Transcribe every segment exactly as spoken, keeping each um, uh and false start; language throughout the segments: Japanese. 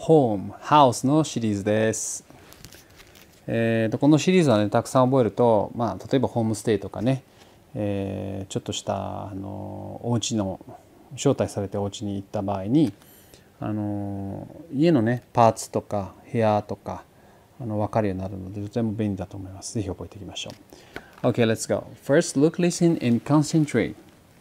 home, house のシリーズです。えー、とこのシリーズはね、たくさん覚えると、まあ、例えばホームステイとかね、えー、ちょっとしたあのお家の招待されてお家に行った場合に、あの家のねパーツとか部屋とかあの分かるようになるのでとても便利だと思います。ぜひ覚えていきましょう。Okay, let's go. First, look, listen, and concentrate.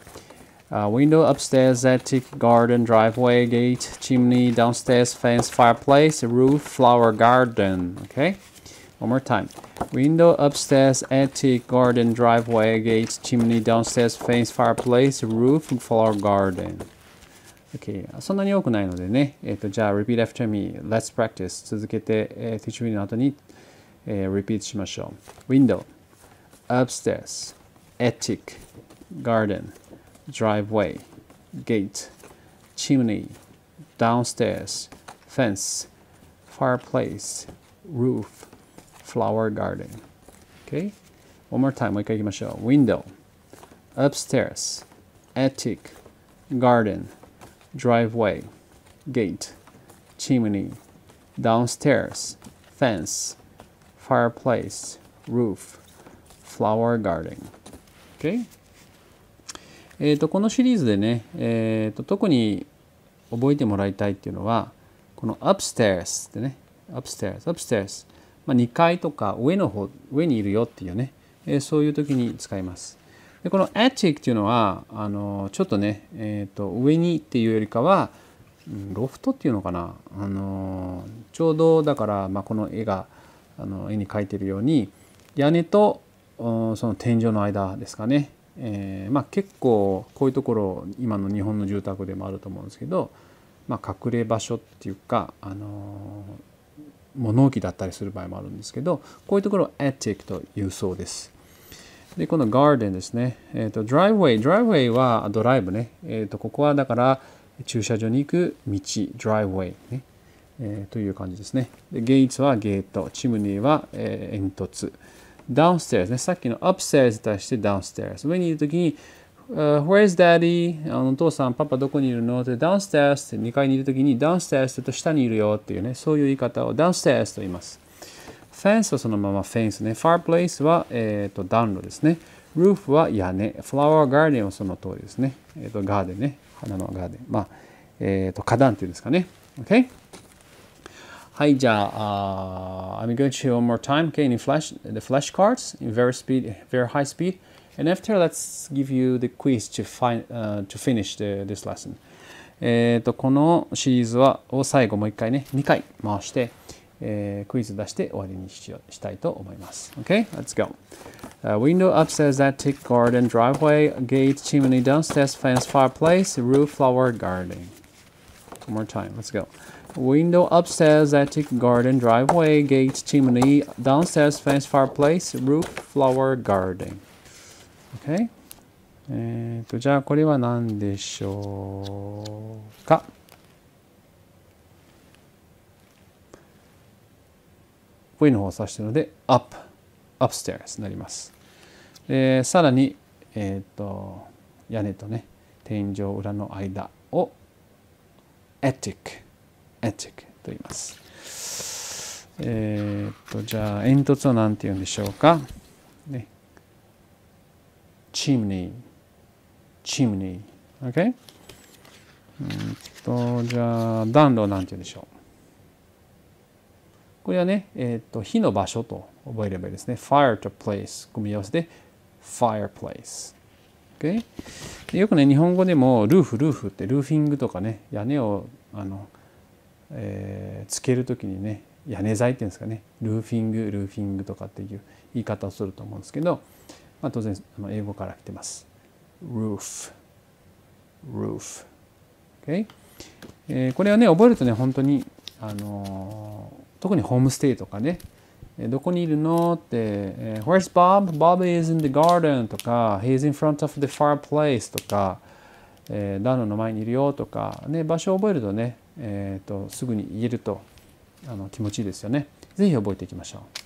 Uh, window upstairs, attic, garden, driveway, gate, chimney, downstairs, fence, fireplace, roof, flower garden. Okay? One more time. Window upstairs, attic, garden, driveway, gate, chimney, downstairs, fence, fireplace, roof, flower garden. Okay. そんなに多くないのでね。えっと、じゃあ、repeat after me. Let's practice. 続けて、えー、teach me の後に、えー、repeat しましょう。Window, upstairs, attic, garden, driveway, gate, chimney, downstairs, fence, fireplace, roof, flower garden. Okay? One more time. もう一回いきましょう。Window, upstairs, attic, garden, driveway, gate, chimney, downstairs, fence, fireplace, roof, flower garden. Okay?えー、とこのシリーズでね、えー、と特に覚えてもらいたいっていうのはこの upstairs ってね upstairs upstairs、まあ、にかいとか上の方上にいるよっていうね、えー、そういう時に使います。でこの attic っていうのはあのちょっとね、えー、と上にっていうよりかはロフトっていうのかな、あのちょうどだから、まあ、この絵があの絵に描いてるように屋根とその天井の間ですかね。えーまあ、結構こういうところ今の日本の住宅でもあると思うんですけど、まあ、隠れ場所っていうか、あのー、物置だったりする場合もあるんですけど、こういうところを attic というそうです。でこの garden ですね、えー、と driveway driveway はドライブね、えー、とここはだから駐車場に行く道 driveway ね、えー、という感じですね。で gates はゲート、chimney は、えー、煙突、downstairs ね、さっきの upstairs に対して downstairs 上にいるときに、uh, Where's daddy? あのお父さんパパどこにいるのって downstairs ってにかいにいるときに downstairs って言うと下にいるよっていうね、そういう言い方を downstairs と言います。fence はそのまま fence ね、fireplace は、えー、と暖炉ですね、roof は屋根、flower garden はその通りですね、えー、とガーデンね、花のガーデン、まあ、えー、と花壇っていうんですかね。 OK?はい、じゃあ、uh, I'm going to show one more time, okay, in flash, the flashcards in very speed, very high speed, and after let's give you the quiz to find, uh, to finish the, this lesson. えっとこのシリーズはを最後もう一回ねにかい回して、えー、クイズ出して終わりにしよしたいと思います。Okay, let's go. Uh, window, upstairs, attic, garden, driveway, gate, chimney, downstairs, fence, fireplace, roof, flower, garden. One more time, let's go.Window, upstairs, attic, garden, driveway, gate, chimney, downstairs, fence, fireplace, roof, flower, garden. Okay? えっと、じゃあこれは何でしょうか。上の方を指しているので、up, upstairs になります。でさらに、えっと、屋根とね、天井裏の間を attic。attic と言います。えっと、じゃあ、煙突は何て言うんでしょうか。ね。chimney。chimney。OK? うんと、じゃあ、暖炉は何て言うんでしょう。これはね、えっと、火の場所と覚えればいいですね。fire と place。組み合わせで fireplace。OK? でよくね、日本語でもルーフ、ルーフってルーフィングとかね、屋根を、あの、えー、つけるときにね、屋根材っていうんですかね、ルーフィング、ルーフィングとかっていう言い方をすると思うんですけど、まあ、当然あの英語から来てます。roof、roof。Okay? えー、これはね、覚えるとね、本当に、あのー、特にホームステイとかね、どこにいるのって、Where's Bob? Bob is in the garden とか、He's in front of the fireplace とか、えー、暖炉の前にいるよとか、ね、場所を覚えるとね、えー、とすぐに言えるとあの気持ちいいですよね。ぜひ覚えていきましょう。